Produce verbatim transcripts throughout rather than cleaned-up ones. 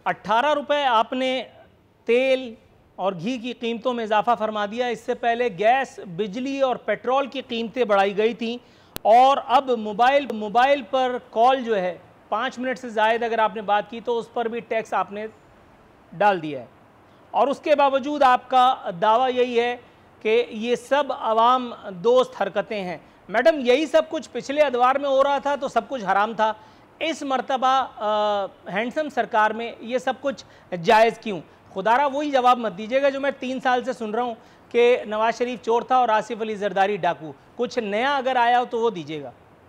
अट्ठारह रुपए आपने तेल और घी की कीमतों में इजाफा फरमा दिया। इससे पहले गैस, बिजली और पेट्रोल की कीमतें बढ़ाई गई थी और अब मोबाइल मोबाइल पर कॉल जो है पाँच मिनट से ज़ायद अगर आपने बात की तो उस पर भी टैक्स आपने डाल दिया है। और उसके बावजूद आपका दावा यही है कि ये सब आवाम दोस्त हरकतें हैं। मैडम, यही सब कुछ पिछले अदवार में हो रहा था तो सब कुछ हराम था। इस मर्तबा हैंडसम सरकार में ये सब कुछ जायज़ क्यों? खुदारा वही जवाब मत दीजिएगा जो मैं तीन साल से सुन रहा हूँ कि नवाज शरीफ चोर था और आसिफ अली जरदारी डाकू। कुछ नया अगर आया हो तो वो दीजिएगा।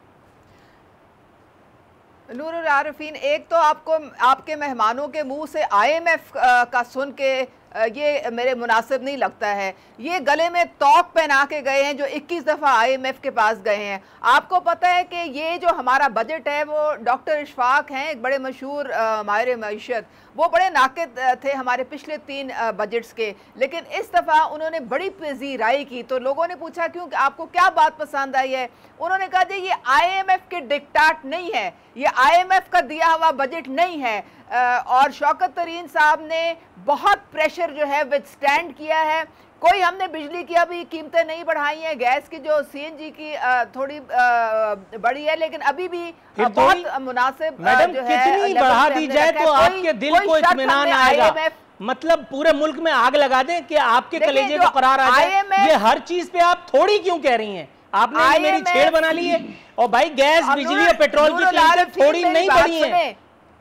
नूरुल आरिफीन, एक तो आपको आपके मेहमानों के मुंह से आई एम एफ का सुन के ये मेरे मुनासिब नहीं लगता है। ये गले में तौक पहना के गए हैं जो इक्कीस दफ़ा आई एम एफ के पास गए हैं। आपको पता है कि ये जो हमारा बजट है वो डॉक्टर इशफाक हैं, एक बड़े मशहूर माहिर मईशत, वो बड़े नाकिद थे हमारे पिछले तीन बजट्स के, लेकिन इस दफ़ा उन्होंने बड़ी पजीराई की। तो लोगों ने पूछा क्यों, आपको क्या बात पसंद आई है? उन्होंने कहा जी ये आई एम एफ के डिक्टाट नहीं है, ये आई एम एफ का दिया हुआ बजट नहीं है। और शौकत तरीन साहब ने बहुत प्रेशर जो है विथस्टैंड किया है। कोई हमने बिजली की अभी कीमतें नहीं बढ़ाई हैं, गैस की जो सी एन जी की थोड़ी बढ़ी है, लेकिन अभी भी बहुत मुनासिब जो है कितनी बढ़ा दी जाए तो आपके दिल को इत्मीनान आएगा। मतलब पूरे मुल्क में आग लगा दें कि आपके कलेजे को करार आ जाए। ये हर चीज पे आप थोड़ी क्यों कह रही हैं? आपने मेरी छेड़ बना ली है। और भाई गैस, बिजली और पेट्रोल की कीमतें थोड़ी नहीं बढ़ी हैं।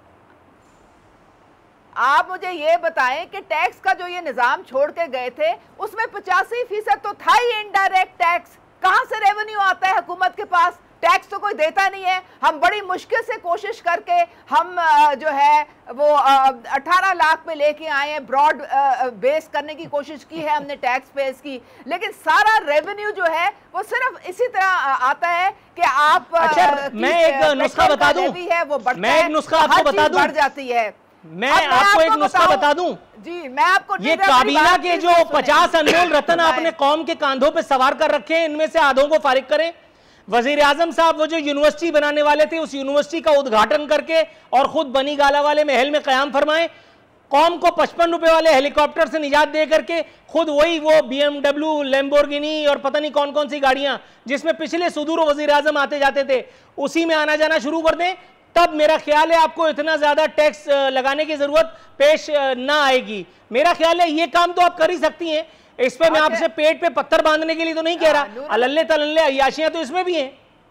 आप मुझे ये बताएं कि टैक्स का जो ये निजाम छोड़ के गए थे उसमें पचासी फीसद तो था ही इनडायरेक्ट टैक्स। कहां से रेवेन्यू आता है हुकूमत के पास? टैक्स तो कोई देता नहीं है। हम बड़ी मुश्किल से कोशिश करके हम जो है वो अठारह लाख पे लेके आए हैं, ब्रॉड बेस करने की कोशिश की है हमने टैक्स बेस की, लेकिन सारा रेवेन्यू जो है वो सिर्फ इसी तरह आता है कि आप अच्छा, मैं एक नुस्खा बता दूं, है वो बढ़ता मैं एक नुस्खा आपको बता दूं, बढ़ जाती है। मैं आपको, आपको एक नुस्खा बता दूं जी, मैं आपको ये काबीना के जो पचास अनमोल रतन आपने कौम के कांधों पे सवार कर रखे हैं, इनमें से आधों को फारिग करें। वजीर आजम साहब वो जो यूनिवर्सिटी बनाने वाले थे उस यूनिवर्सिटी का उद्घाटन करके और खुद बनी गाला वाले महल में कयाम फरमाएं। कौम को पचपन रुपए वाले हेलीकॉप्टर से निजात दे करके खुद वही वो बीएमडब्ल्यू, लैम्बोर्गिनी और पता नहीं कौन कौन सी गाड़ियां जिसमें पिछले सुदूर वजीर आजम आते जाते थे उसी में आना जाना शुरू कर दें। तब मेरा ख्याल है आपको इतना ज्यादा टैक्स लगाने की जरूरत पेश ना आएगी। मेरा ख्याल है ये काम तो आप कर ही सकती हैं। इस पे मैं आपसे पेट पे पत्थर बांधने के लिए तो नहीं कह रहा, अल्ले तल्ले अय्याशियां तो इसमें भी हैं।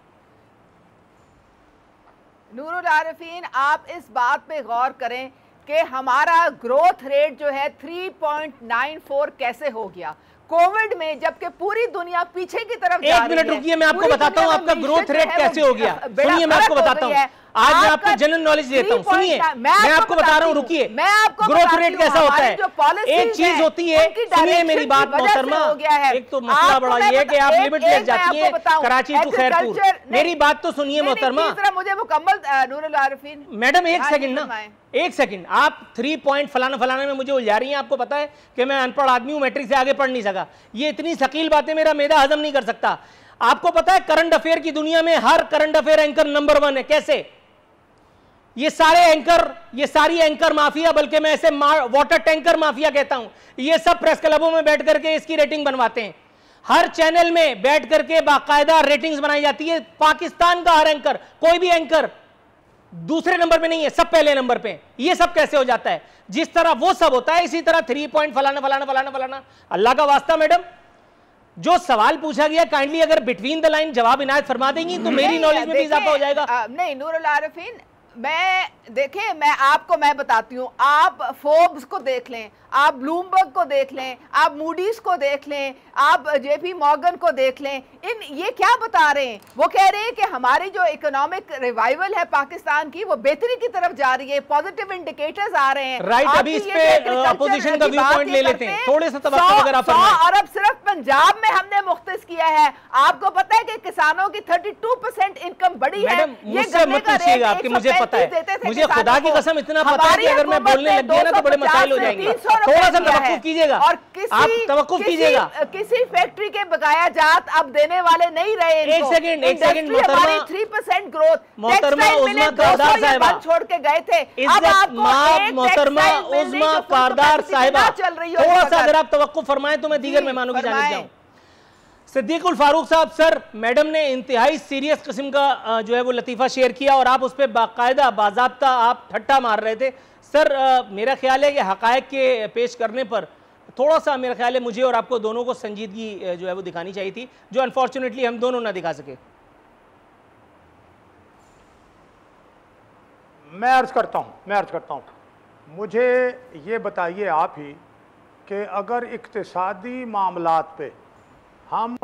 नूरुल आरिफीन, आप इस बात पे गौर करें कि हमारा ग्रोथ रेट जो है तीन पॉइंट नौ चार कैसे हो गया कोविड में, जबकि पूरी दुनिया पीछे की तरफ जा रही है। एक मिनट रुकिए, मैं आपको बताता हूं आपका ग्रोथ रेट कैसे हो गया। सुनिए, मैं आपको बताता हूं, आज मैं आपको जनरल नॉलेज देता हूं। सुनिए, मैं आपको बता रहा हूं, रुकिए, ग्रोथ रेट कैसा होता है। एक चीज होती है, सुनिए मेरी बात मोहतरमा, एक तो मसला बड़ा ये है कि आप लिमिट ले जाती है कराची टू खैरपुर। मेरी बात तो सुनिए मोहतरमा, मुझे मुकम्मल नूरुल आरिफीन मैडम एक सेकंड ना, एक सेकंड। आप थ्री पॉइंट फलाना फलाना में मुझे उलझा रही हैं। आपको पता है कि मैं अनपढ़ आदमी हूं, मैट्रिक से आगे पढ़ नहीं सका। ये इतनी शकील बातें मेरा मेदा हजम नहीं कर सकता। आपको पता है करंट अफेयर की दुनिया में हर current affair anchor number one है। कैसे? ये सारे एंकर, ये सारी एंकर माफिया, बल्कि मैं ऐसे वाटर टैंकर माफिया कहता हूं, ये सब प्रेस क्लबों में बैठ करके इसकी रेटिंग बनवाते हैं। हर चैनल में बैठ करके बाकायदा रेटिंग्स बनाई जाती है। पाकिस्तान का हर एंकर, कोई भी एंकर दूसरे नंबर पे नहीं है, सब पहले नंबर पे। ये सब कैसे हो जाता है? जिस तरह वो सब होता है इसी तरह थ्री पॉइंट फलाना फलाना फलाना फलाना। अल्लाह का वास्ता मैडम, जो सवाल पूछा गया काइंडली अगर बिटवीन द लाइन जवाब इनायत फरमा देंगी तो मेरी नॉलेज में भी इजाफा हो जाएगा। आ, नहीं नूरुल आरिफीन, मैं देखें, मैं आपको मैं बताती हूँ, आप फोर्ब्स को देख लें, आप ब्लूमबर्ग को देख लें, आप मूडीज को देख लें, आप जेपी मॉर्गन को देख लें, इन ये क्या बता रहे हैं? वो कह रहे हैं कि हमारी जो इकोनॉमिक रिवाइवल है पाकिस्तान की वो बेहतरी की तरफ जा रही है, पॉजिटिव इंडिकेटर्स आ रहे हैं। राइट, अभी इस पे अपोजिशन का व्यू पॉइंट ले लेते हैं थोड़े से। तब अगर आप सौ अरब सिर्फ पंजाब में हमने मुख्तस किया है। आपको पता है कि किसानों की बत्तीस परसेंट इनकम बढ़ी है। मुझसे मत पूछिएगा कि मुझे पता है, मुझे खुदा की कसम इतना पता है कि अगर मैं बोलने लग गया ना तो बड़े मसाइल हो जाएंगे। थोड़ा सा तवक्कुफ कीजिएगा, और आप तवक्कुफ कीजिएगा। किसी फैक्ट्री के बकाया जात अब देने वाले नहीं रहे। एक सेकंड एक सेकंड मोहतरमा, थ्री परसेंट ग्रोथ मोहतरमा उज़्मा कारदार साहिबा छोड़ के गए थे। अब आपको मोहतरमा उज़्मा कारदार साहिबा थोड़ा सा अगर आप तवक्कुफ फरमाएं तो मैं दीगर मेहमानों की जानिब जाऊं। सिद्दीकुल फारूक साहब, सर मैडम ने इंतहाई सीरियस किस्म का जो है वो लतीफ़ा शेयर किया और आप उस पर बाकायदा बाज़ाब्ता आप ठट्टा मार रहे थे। सर आ, मेरा ख्याल है कि हक़ायक़ के पेश करने पर थोड़ा सा मेरा ख्याल है मुझे और आपको दोनों को संजीदगी जो है वो दिखानी चाहिए थी, जो अनफॉर्चुनेटली हम दोनों ना दिखा सके। मैं अर्ज़ करता हूँ मैं अर्ज़ करता हूँ मुझे ये बताइए आप ही कि अगर इक्तिसादी मामलात पे हम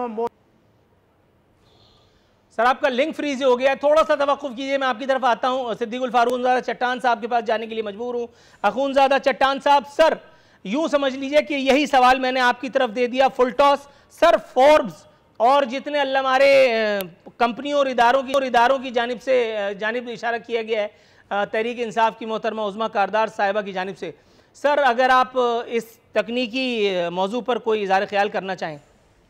सर आपका लिंक फ्रीज हो गया है, थोड़ा सा तवक्कुफ कीजिए, मैं आपकी तरफ आता हूं। सिद्दीकुल फारूक चट्टान साहब के पास जाने के लिए मजबूर हूं। अखूनज़ादा चट्टान साहब, सर यूं समझ लीजिए कि यही सवाल मैंने आपकी तरफ दे दिया फुल टॉस। सर फोर्ब्स और जितने अल्लाह हमारे कंपनियों और इदारों की और इदारों की जानिब से जानिब इशारा किया गया है तहरीक इंसाफ की मोहतरमा उज़्मा कारदार साहिबा की जानिब से, सर अगर आप इस तकनीकी मौजू पर कोई इज़हार ख्याल करना चाहें।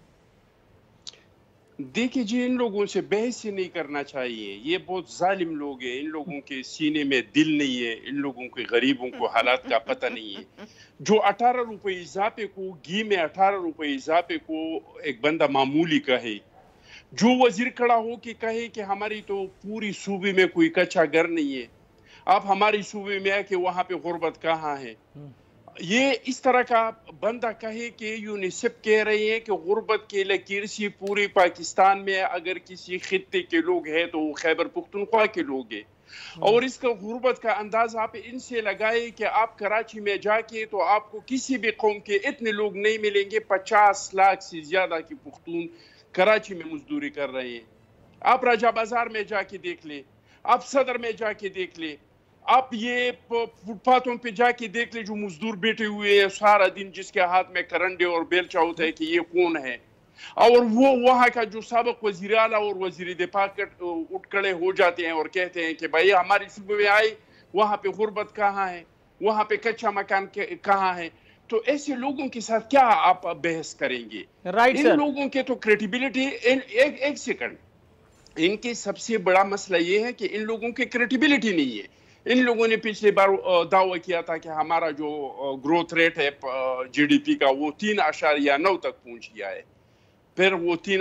देखिए जी, इन लोगों से बहस ही नहीं करना चाहिए, ये बहुत जालिम लोग हैं, इन लोगों के सीने में दिल नहीं है, इन लोगों के गरीबों को हालात का पता नहीं है। जो अठारह रुपए इजाफे को घी में अठारह रुपए इजाफे को एक बंदा मामूली कहे, जो वजीर खड़ा हो के कहे कि हमारी तो पूरी सूबे में कोई कच्चा घर नहीं है, आप हमारी सूबे में आके वहां पे गुर्बत कहाँ है, ये इस तरह का बंदा कहे कि यूनिसेफ कह रहे हैं कि गुर्बत के लकीर से पूरे पाकिस्तान में अगर किसी खित्ते के लोग हैं तो वो खैबर पुख्तनख्वा के लोग हैं, और इसका गुर्बत का अंदाज आप इनसे लगाए कि आप कराची में जाके तो आपको किसी भी कौम के इतने लोग नहीं मिलेंगे, पचास लाख से ज्यादा की पुख्तून कराची में मजदूरी कर रहे हैं। आप राजा बाजार में जाके देख ले, आप सदर में जाके देख ले, आप ये फुटपाथों पे जाके देख ले जो मजदूर बैठे हुए हैं सारा दिन, जिसके हाथ में करंडे और बेलचा होता है कि ये कौन है, और वो वहाँ का जो साबिक वजीर आला और वजीर दिफा उठ खड़े हो जाते हैं और कहते हैं कि भाई हमारी सूबे में आए, वहाँ पे गुर्बत कहाँ है, वहाँ पे कच्चा मकान कहाँ है। तो ऐसे लोगों के साथ क्या आप बहस करेंगे? Right in sir. लोगों के तो क्रेडिबिलिटी, एक एक सेकंड, इनके सबसे बड़ा मसला ये है कि इन लोगों की क्रेडिबिलिटी नहीं है। इन लोगों ने पिछली बार दावा किया था कि हमारा जो ग्रोथ रेट है जीडीपी का वो तीन आशारिया नौ तक पहुंच गया है, फिर वो तीन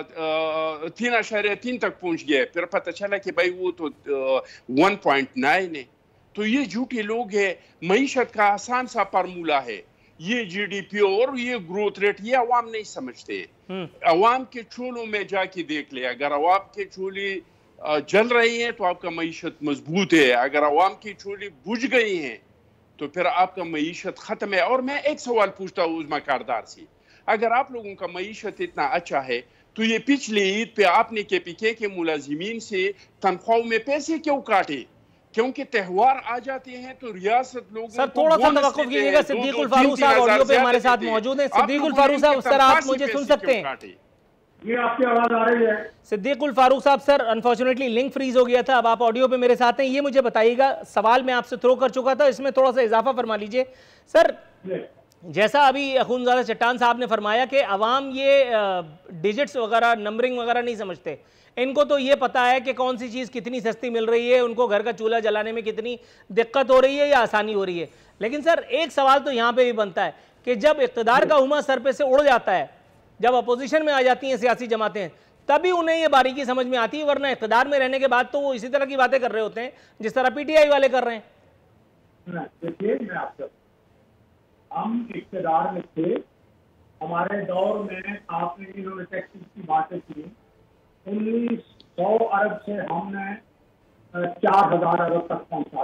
तीन आशारिया तीन तक पहुंच गया है, फिर पता चला कि भाई वो तो वन पॉइंट नाइन है। तो ये झूठे लोग हैं। मईशत का आसान सा फार्मूला है, ये जीडीपी और ये ग्रोथ रेट, ये अवाम नहीं समझते। अवाम के चूल्हों में जाके देख ले, अगर अवाम के चूल्हे जल रही हैं तो आपका मईशत मजबूत है, अगर अवाम की चूल्हे बुझ गई हैं तो फिर आपका मईशत खत्म है। और मैं एक सवाल पूछता हूँ उज़्मा कारदार से, अगर आप लोगों का मईशत इतना अच्छा है तो ये पिछले ईद पे आपने के पी के के मुलाजिमीन से तनख्वाहों में पैसे क्यों काटे? क्योंकि त्यौहार आ जाते हैं तो रियासत लोगों सर थोड़ा सा तवक्कुफ कीजिएगा। सिद्दीकुल फारूक साहब ऑडियो पे हमारे साथ मौजूद हैं। सिद्दीकुल फारूक साहब, सर आप मुझे सुन सकते हैं? ये आपकी आवाज आ रही है? सिद्दीकुल फारूक साहब, सर अनफॉर्चुनेटली लिंक फ्रीज हो गया था, अब आप ऑडियो पे मेरे साथ हैं। ये मुझे बताइएगा, सवाल मैं आपसे थ्रो कर चुका था, इसमें थोड़ा सा इजाफा फरमा लीजिए। सर जैसा अभी अखूनज़ादा चट्टान साहब ने फरमाया कि अवाम ये डिजिट्स वगैरह नंबरिंग वगैरह नहीं समझते, इनको तो ये पता है कि कौन सी चीज़ कितनी सस्ती मिल रही है, उनको घर का चूल्हा जलाने में कितनी दिक्कत हो रही है या आसानी हो रही है। लेकिन सर एक सवाल तो यहाँ पे भी बनता है कि जब इक़्तिदार का हुमा सर पे से उड़ जाता है, जब अपोजिशन में आ जाती हैं सियासी जमातें, तभी उन्हें ये बारीकी समझ में आती है, वरना इक़्तिदार में रहने के बाद तो वो इसी तरह की बातें कर रहे होते हैं जिस तरह पीटीआई वाले कर रहे हैं। देखिए मैं आपसे, हम इक़्तिदार में थे, हमारे दौर में आपने इन्होंने टैक्सेस की बातें की, उन्नीस सौ अरब से हमने चार हजार अरब तक पहुंचा,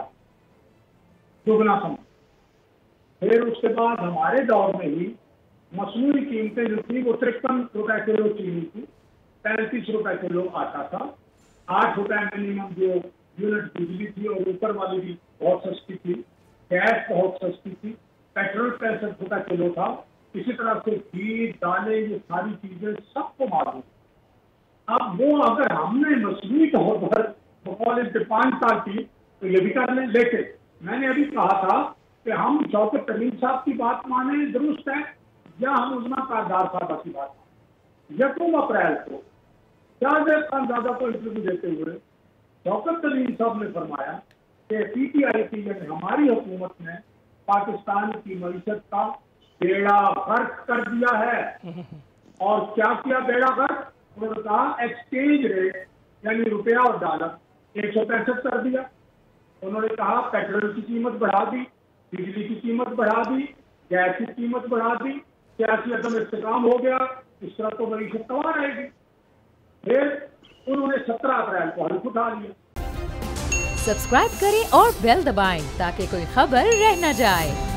दुगना समय। फिर उसके बाद हमारे दौर में ही मसनूई कीमतें जो थी वो तिरपन रुपए किलो चीनी थी, पैंतीस रुपए किलो आटा था, आठ रुपए मिनिमम जो यूनिट बिजली थी और ऊपर वाली भी बहुत सस्ती थी, गैस बहुत सस्ती थी, पेट्रोल पैंसठ रुपए किलो था। इसी तरह से घी, दालें, ये सारी चीजें सबको मालूम। अब वो अगर हमने मसनूई तौर पर बकौल पाँच साल की तो ये भी कर लें। लेकिन मैंने अभी कहा था कि हम शौकत तरीन साहब की बात माने दुरुस्त है, या हम उस्मान कारदार साहब की बात माने। यकम अप्रैल को शाहजेब खानजादा को इंटरव्यू देते हुए शौकत तरीन साहब ने फरमाया कि पीटीआई की यानी हमारी हुकूमत ने पाकिस्तान की मईशत का बेड़ा गर्क कर दिया है। और क्या किया बेड़ा गर्क? उन्होंने कहा एक्सचेंज रेट यानी रुपया और डॉलर एक सौ पैंसठ कर दिया। उन्होंने कहा पेट्रोल की कीमत बढ़ा दी, बिजली की कीमत बढ़ा दी, गैस की कीमत बढ़ा दी, सियासी अदम इस्तेकाम हो गया, इस तरह तो मईशत तबाह रहेगी। फिर उन्होंने सत्रह अप्रैल को हल्फ उठा लिया। सब्सक्राइब करें और बेल दबाएं ताकि कोई खबर रह न जाए।